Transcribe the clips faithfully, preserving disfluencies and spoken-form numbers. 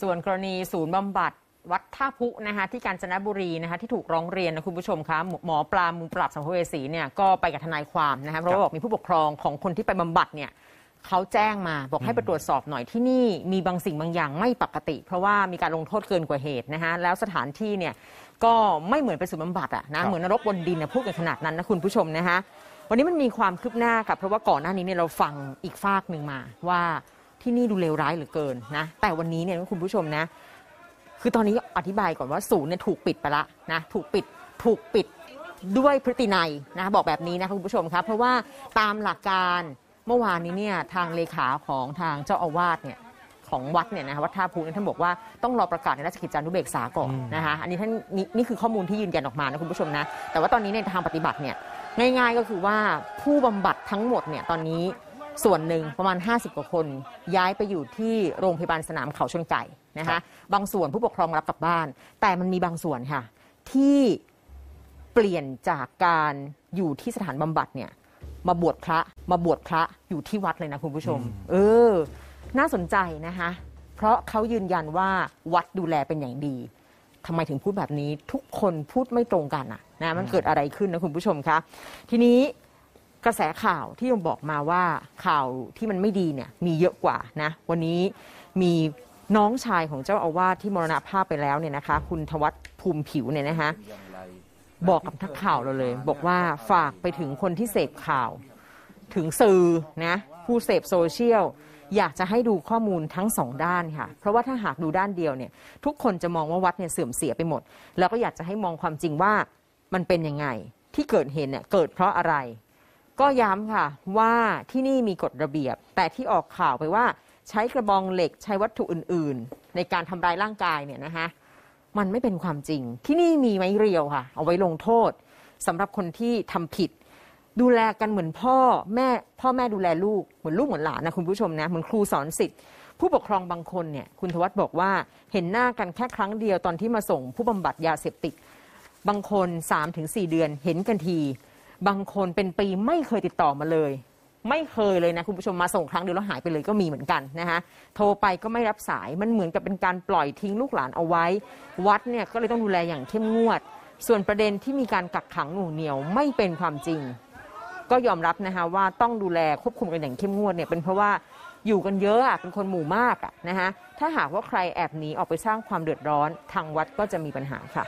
ส่วนกรณีศูนย์บำบัดวัดท่าพุนะคะที่กาญจนบุรีนะคะที่ถูกร้องเรียนนะคุณผู้ชมคะหมอปลามือปราบสัมภเวสีเนี่ยก็ไปกับทนายความนะคะเพราะว่าบอกมีผู้ปกครองของคนที่ไปบำบัดเนี่ยเขาแจ้งมาบอกให้ไปตรวจสอบหน่อยที่นี่มีบางสิ่งบางอย่างไม่ปกติเพราะว่ามีการลงโทษเกินกว่าเหตุนะคะแล้วสถานที่เนี่ยก็ไม่เหมือนเป็นศูนย์บำบัดอะนะเหมือนนรกบนดินนะพูดกันขนาดนั้นนะคุณผู้ชมนะคะวันนี้มันมีความคืบหน้าค่ะเพราะว่าก่อนหน้านี้เนี่ยเราฟังอีกฝากหนึ่งมาว่าที่นี่ดูเลวร้ายเหลือเกินนะแต่วันนี้เนี่ยคุณผู้ชมนะคือตอนนี้อธิบายก่อนว่าศูนย์เนี่ยถูกปิดไปละนะถูกปิดถูกปิดด้วยพฤตินัยนะบอกแบบนี้นะคุณผู้ชมครับเพราะว่าตามหลักการเมื่อวานนี้เนี่ยทางเลขาของทางเจ้าอาวาสเนี่ยของวัดเนี่ยนะวัดท่าพุท่านบอกว่าต้องรอประกาศในราชกิจจานุเบกษาก่อนนะคะอันนี้ท่านนี่นี่คือข้อมูลที่ยืนยันออกมานะคุณผู้ชมนะแต่ว่าตอนนี้ในทางปฏิบัติเนี่ยง่ายๆก็คือว่าผู้บำบัดทั้งหมดเนี่ยตอนนี้ส่วนหนึ่งประมาณห้าสิบกว่าคนย้ายไปอยู่ที่โรงพยาบาลสนามเขาชนไก่นะคะบางส่วนผู้ปกครองรับกลับบ้านแต่มันมีบางส่วนค่ะที่เปลี่ยนจากการอยู่ที่สถานบำบัดเนี่ยมาบวชพระมาบวชพระอยู่ที่วัดเลยนะคุณผู้ชมเออน่าสนใจนะคะเพราะเขายืนยันว่าวัดดูแลเป็นอย่างดีทำไมถึงพูดแบบนี้ทุกคนพูดไม่ตรงกันอะนะมันเกิดอะไรขึ้นนะคุณผู้ชมคะทีนี้กระแสข่าวที่ผมบอกมาว่าข่าวที่มันไม่ดีเนี่ยมีเยอะกว่านะวันนี้มีน้องชายของเจ้าอาวาสที่มรณภาพไปแล้วเนี่ยนะคะคุณธวัฒน์ภูมิผิวเนี่ยนะคะบอกกับนักข่าวเราเลยบอกว่าฝากไปถึงคนที่เสพข่าวถึงสื่อนะผู้เสพโซเชียลอยากจะให้ดูข้อมูลทั้งสองด้านค่ะเพราะว่าถ้าหากดูด้านเดียวเนี่ยทุกคนจะมองว่าวัดเนี่ยเสื่อมเสียไปหมดแล้วก็อยากจะให้มองความจริงว่ามันเป็นยังไงที่เกิดเหตุเนี่ยเกิดเพราะอะไรก็ย้ำค่ะว่าที่นี่มีกฎระเบียบแต่ที่ออกข่าวไปว่าใช้กระบองเหล็กใช้วัตถุอื่นๆในการทำร้ายร่างกายเนี่ยนะคะมันไม่เป็นความจริงที่นี่มีไม้เรียวค่ะเอาไว้ลงโทษสำหรับคนที่ทำผิดดูแลกันเหมือนพ่อแม่พ่อแม่ดูแลลูกเหมือนลูกเหมือนหลานนะคุณผู้ชมนะเหมือนครูสอนศิษย์ผู้ปกครองบางคนเนี่ยคุณธวัฒน์บอกว่าเห็นหน้ากันแค่ครั้งเดียวตอนที่มาส่งผู้บำบัดยาเสพติดบางคน สามถึงสี่ เดือนเห็นกันทีบางคนเป็นปีไม่เคยติดต่อมาเลยไม่เคยเลยนะคุณผู้ชมมาส่งครั้งเดียวแล้วหายไปเลยก็มีเหมือนกันนะคะโทรไปก็ไม่รับสายมันเหมือนกับเป็นการปล่อยทิ้งลูกหลานเอาไว้วัดเนี่ยก็เลยต้องดูแลอย่างเข้มงวดส่วนประเด็นที่มีการกักขังหน่วงเหนี่ยวไม่เป็นความจริงก็ยอมรับนะคะว่าต้องดูแลควบคุมกันอย่างเข้มงวดเนี่ยเป็นเพราะว่าอยู่กันเยอะอ่ะเป็นคนหมู่มากอ่ะนะคะถ้าหากว่าใครแอบหนีออกไปสร้างความเดือดร้อนทางวัดก็จะมีปัญหาค่ะ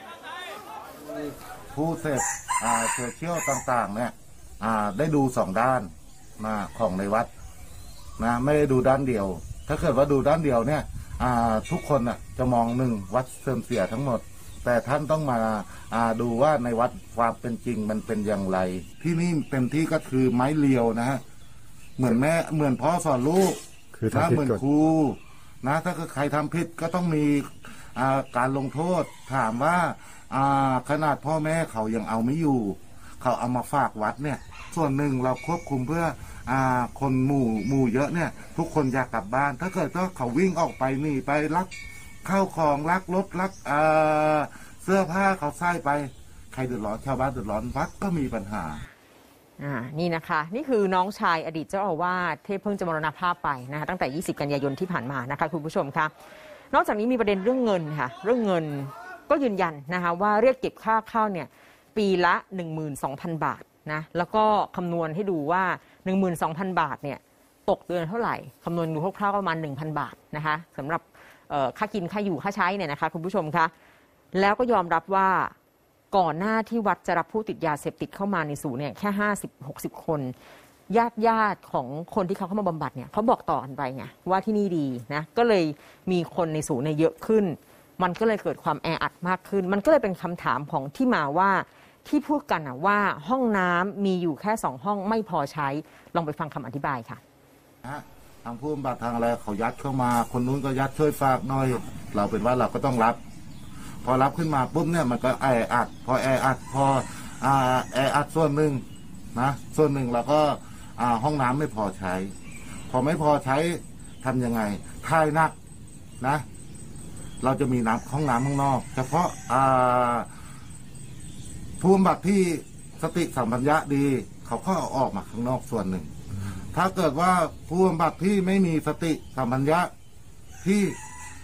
ผู้เสพโซเชียลต่างๆเนี่ยได้ดูสองด้านมาของในวัดนะไม่ได้ดูด้านเดียวถ้าเกิดว่าดูด้านเดียวเนี่ยทุกคนน่ะจะมองหนึ่งวัดเสื่อมเสียทั้งหมดแต่ท่านต้องมาดูว่าในวัดความเป็นจริงมันเป็นอย่างไรที่นี่เต็มที่ก็คือไม้เรียวนะฮะเหมือนแม่เหมือนพ่อสอนลูกนะเหมือนครูนะถ้าใครทำผิดก็ต้องมีการลงโทษถามว่าขนาดพ่อแม่เขายังเอาไม่อยู่เขาเอามาฝากวัดเนี่ยส่วนหนึ่งเราควบคุมเพื่ออ่าคนหมู่หมู่เยอะเนี่ยทุกคนอยากกลับบ้านถ้าเกิดว่าเขาวิ่งออกไปหนีไปลักข้าวของลักรถลักอ่าเสื้อผ้าเขาใส่ไปใครเดือดร้อนชาวบ้านเดือดร้อนวัดก็มีปัญหาอ่านี่นะคะนี่คือน้องชายอดีตเจ้าอาวาสที่เพิ่งจะมรณภาพไปนะคะตั้งแต่ยี่สิบกันยายนที่ผ่านมานะคะคุณผู้ชมคะนอกจากนี้มีประเด็นเรื่องเงินค่ะเรื่องเงินก็ยืนยันนะคะว่าเรียกเก็บค่าข้าวเนี่ยปีละ หนึ่งหมื่นสองพัน บาทนะแล้วก็คำนวณให้ดูว่า หนึ่งหมื่นสองพัน บาทเนี่ยตกเดือนเท่าไหร่คำนวณดูคร่าวๆประมาณ หนึ่งพัน บาทนะคะสำหรับค่ากินค่าอยู่ค่าใช้เนี่ยนะคะคุณผู้ชมคะแล้วก็ยอมรับว่าก่อนหน้าที่วัดจะรับผู้ติดยาเสพติดเข้ามาในศูนย์เนี่ยแค่ ห้าสิบหกสิบ คนญาติญาติของคนที่เขาเข้ามาบำบัดเนี่ยเขาบอกต่อกันไปไงว่าที่นี่ดีนะก็เลยมีคนในศูนย์เนี่ยเยอะขึ้นมันก็เลยเกิดความแออัดมากขึ้นมันก็เลยเป็นคำถามของที่มาว่าที่พูดกันนะว่าห้องน้ำมีอยู่แค่สองห้องไม่พอใช้ลองไปฟังคำอธิบายค่ะทางผู้บำบัดทางอะไรเขายัดเข้ามาคนนู้นก็ยัดช่วยฝากหน่อยเราเป็นว่าเราก็ต้องรับพอรับขึ้นมาปุ๊บเนี่ยมันก็แออัดพอแออัดพออ่าแออัดส่วนหนึ่งนะส่วนหนึ่งเราก็อ่าห้องน้ำไม่พอใช้พอไม่พอใช้ทำยังไงถ่ายหนักนะเราจะมีน้ำห้องน้ำข้างนอกเฉพาะอ่าผู้บำบัดที่สติสัมปชัญญะดีเขาก็เอาออกมาข้างนอกส่วนหนึ่งถ้าเกิดว่าผู้บำบัดที่ไม่มีสติสัมปชัญญะที่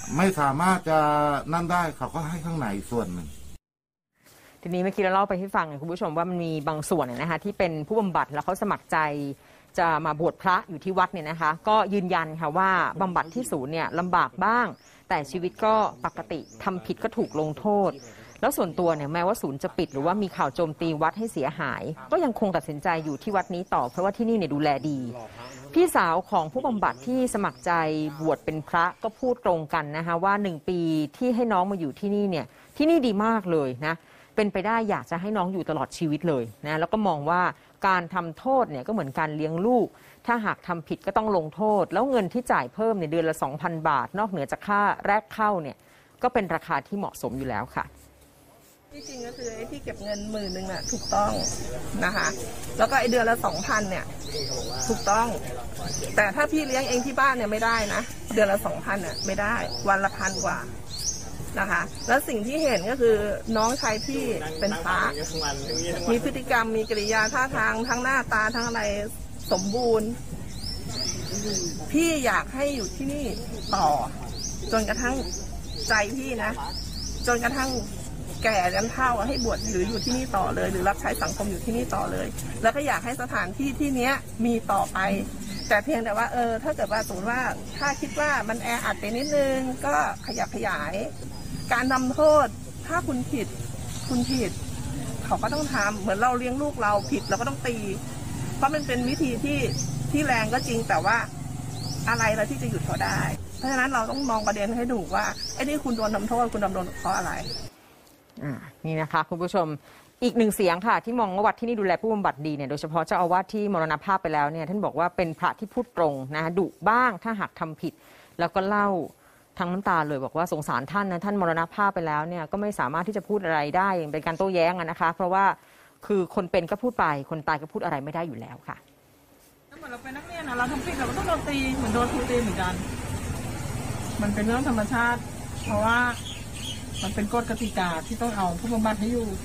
ไม่สามารถจะนั่นได้เขาก็ให้ข้างในส่วนหนึ่งทีนี้เมื่อกี้เราเล่าไปให้ฟังคุณผู้ชมว่ามันมีบางส่วนเนี่ยนะคะที่เป็นผู้บำบัดแล้วเขาสมัครใจจะมาบวชพระอยู่ที่วัดเนี่ยนะคะก็ยืนยันค่ะว่าบำบัดที่ศูนย์เนี่ยลำบากบ้างแต่ชีวิตก็ปกติทำผิดก็ถูกลงโทษแล้วส่วนตัวเนี่ยแม้ว่าศูนย์จะปิดหรือว่ามีข่าวโจมตีวัดให้เสียหายก็ยังคงตัดสินใจอยู่ที่วัดนี้ต่อเพราะว่าที่นี่เนี่ยดูแลดีพี่สาวของผู้บำบัดที่สมัครใจบวชเป็นพระก็พูดตรงกันนะคะว่าหนึ่งปีที่ให้น้องมาอยู่ที่นี่เนี่ยที่นี่ดีมากเลยนะเป็นไปได้อยากจะให้น้องอยู่ตลอดชีวิตเลยนะแล้วก็มองว่าการทำโทษเนี่ยก็เหมือนการเลี้ยงลูกถ้าหากทำผิดก็ต้องลงโทษแล้วเงินที่จ่ายเพิ่มในเดือนละ สองพัน บาทนอกเหนือจากค่าแรกเข้าเนี่ยก็เป็นราคาที่เหมาะสมอยู่แล้วค่ะที่จริงก็คือไอ้ที่เก็บเงินหมื่นหนึ่งน่ะถูกต้องนะคะแล้วก็ไอ้เดือนละสองพันเนี่ยถูกต้องแต่ถ้าพี่เลี้ยงเองที่บ้านเนี่ยไม่ได้นะเดือนละสองพันเนี่ยไม่ได้วันละพันกว่านะคะแล้วสิ่งที่เห็นก็คือน้องชายพี่เป็นพระมีพฤติกรรมมีกิริยาท่าทางทั้งหน้าตาทั้งอะไรสมบูรณ์พี่อยากให้อยู่ที่นี่ต่อจนกระทั่งใจพี่นะจนกระทั่งแก่ยันเฒ่าให้บวชหรืออยู่ที่นี่ต่อเลยหรือรับใช้สังคมอยู่ที่นี่ต่อเลยแล้วก็อยากให้สถานที่ที่เนี้ยมีต่อไปแต่เพียงแต่ว่าเออถ้าเกิดว่าสมมติว่าถ้าคิดว่ามันแออัดไปนิดนึงก็ขยับขยายการทำโทษถ้าคุณผิดคุณผิดเขาก็ต้องทำเหมือนเราเลี้ยงลูกเราผิดเราก็ต้องตีเพราะมันเป็นวิธีที่ที่แรงก็จริงแต่ว่าอะไรเราที่จะหยุดเขาได้เพราะฉะนั้นเราต้องมองประเด็นให้ดูว่าไอ้นี่คุณโดนทำโทษคุณโดนเพราะอะไรอ่านี่นะคะคุณผู้ชมอีกหนึ่งเสียงค่ะที่มองว่าวัดที่นี่ดูแลผู้บำบัดดีเนี่ยโดยเฉพาะเจ้าอาวาสที่มรณภาพไปแล้วเนี่ยท่านบอกว่าเป็นพระที่พูดตรงนะดุบ้างถ้าหากทำผิดแล้วก็เล่าทั้งน้ำตาเลยบอกว่าสงสารท่านนะท่านมรณภาพไปแล้วเนี่ยก็ไม่สามารถที่จะพูดอะไรได้เป็นการโต้แย้งนะคะเพราะว่าคือคนเป็นก็พูดไปคนตายก็พูดอะไรไม่ได้อยู่แล้วค่ะเหมือนเราเป็นนักเรียนนะเราทำผิดเราก็ต้องโดนตีเหมือนโดนครูตีเหมือนกันมันเป็นเรื่องธรรมชาติเพราะว่ามันเป็นกฎกติกาที่ต้องเอาผู้บำบัดให้อยู่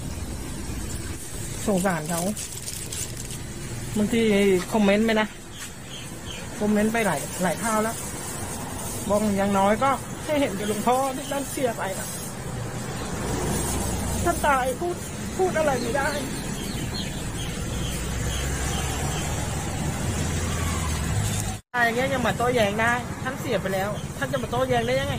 สงสารเขาบางทีคอมเมนต์ไปนะคอมเมนต์ไปหลายหลายเท่าแล้วบอกอย่างน้อยก็ให้เห็นกับหลวงพ่อที่ท่านเสียไปนะท่านตายพูดพูดอะไรไม่ได้อะไรอย่างเงี้ยยังมาโต้แย้งได้ท่านเสียไปแล้วท่านจะมาโต้แย้งได้ยังไง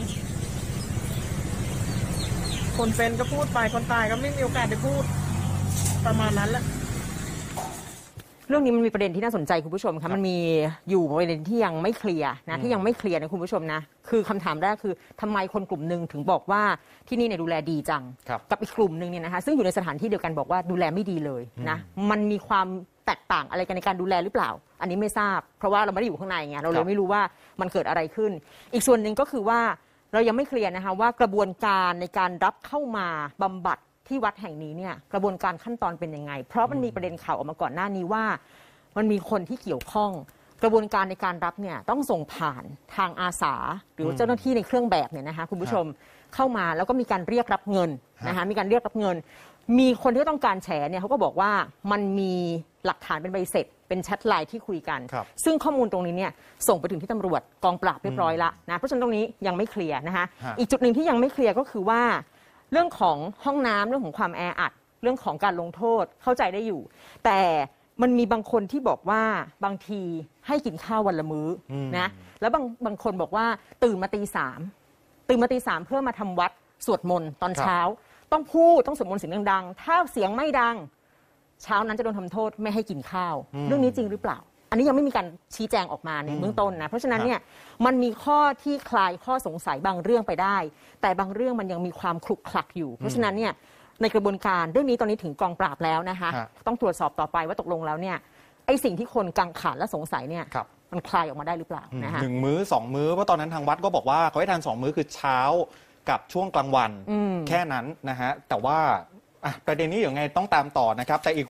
คนเป็นก็พูดไปคนตายก็ไม่มีโอกาสได้พูดประมาณนั้นแหละเรื่องนี้มันมีประเด็นที่น่าสนใจคุณผู้ชมคะมันมีอยู่ประเด็นที่ยังไม่เคลียร์นะที่ยังไม่เคลียร์นะคุณผู้ชมนะคือคำถามแรกคือทำไมคนกลุ่มหนึ่งถึงบอกว่าที่นี่เนี่ยดูแลดีจังกับอีกกลุ่มหนึ่งเนี่ยนะคะซึ่งอยู่ในสถานที่เดียวกันบอกว่าดูแลไม่ดีเลยนะมันมีความแตกต่างอะไรกันในการดูแลหรือเปล่าอันนี้ไม่ทราบเพราะว่าเราไม่ได้อยู่ข้างในไงเราเลยไม่รู้ว่ามันเกิดอะไรขึ้นอีกส่วนหนึ่งก็คือว่าเรายังไม่เคลียร์นะคะว่ากระบวนการในการรับเข้ามาบำบัดที่วัดแห่งนี้เนี่ยกระบวนการขั้นตอนเป็นยังไงเพราะมันมีประเด็นข่าวออกมาก่อนหน้านี้ว่ามันมีคนที่เกี่ยวข้องกระบวนการในการรับเนี่ยต้องส่งผ่านทางอาสาหรือเจ้าหน้าที่ในเครื่องแบบเนี่ยนะคะคุณผู้ชมเข้ามาแล้วก็มีการเรียกรับเงินนะคะมีการเรียกรับเงินมีคนที่ต้องการแฉเนี่ยเขาก็บอกว่ามันมีหลักฐานเป็นใบเสร็จเป็นแชทไลน์ที่คุยกันซึ่งข้อมูลตรงนี้เนี่ยส่งไปถึงที่ตำรวจกองปราบเรียบร้อยละนะเพราะฉะนั้นตรงนี้ยังไม่เคลียร์นะคะอีกจุดหนึ่งที่ยังไม่เคลียร์ก็คือว่าเรื่องของห้องน้ำเรื่องของความแออัดเรื่องของการลงโทษเข้าใจได้อยู่แต่มันมีบางคนที่บอกว่าบางทีให้กินข้าววันละมื้อนะแล้วบางบางคนบอกว่าตื่นมาตีสามตื่นมาตีสามเพื่อมาทำวัดสวดมนต์ตอนเช้าต้องพูดต้องสวดมนต์เสียงดังๆถ้าเสียงไม่ดังเช้านั้นจะโดนทำโทษไม่ให้กินข้าวเรื่องนี้จริงหรือเปล่าอันนี้ยังไม่มีการชี้แจงออกมาในเบื้องต้นนะเพราะฉะนั้นเนี่ยมันมีข้อที่คลายข้อสงสัยบางเรื่องไปได้แต่บางเรื่องมันยังมีความคลุกคลักอยู่เพราะฉะนั้นเนี่ยในกระบวนการเรื่องนี้ตอนนี้ถึงกองปราบแล้วนะคะต้องตรวจสอบต่อไปว่าตกลงแล้วเนี่ยไอ้สิ่งที่คนกังขาและสงสัยเนี่ยมันคลายออกมาได้หรือเปล่านะคะหนึ่งมื้อสองมื้อเพราะตอนนั้นทางวัดก็บอกว่าเขาให้ทานสองมื้อคือเช้ากับช่วงกลางวันแค่นั้นนะฮะแต่ว่าประเด็นนี้อย่างไงต้องตามต่อนะครับแต่อีก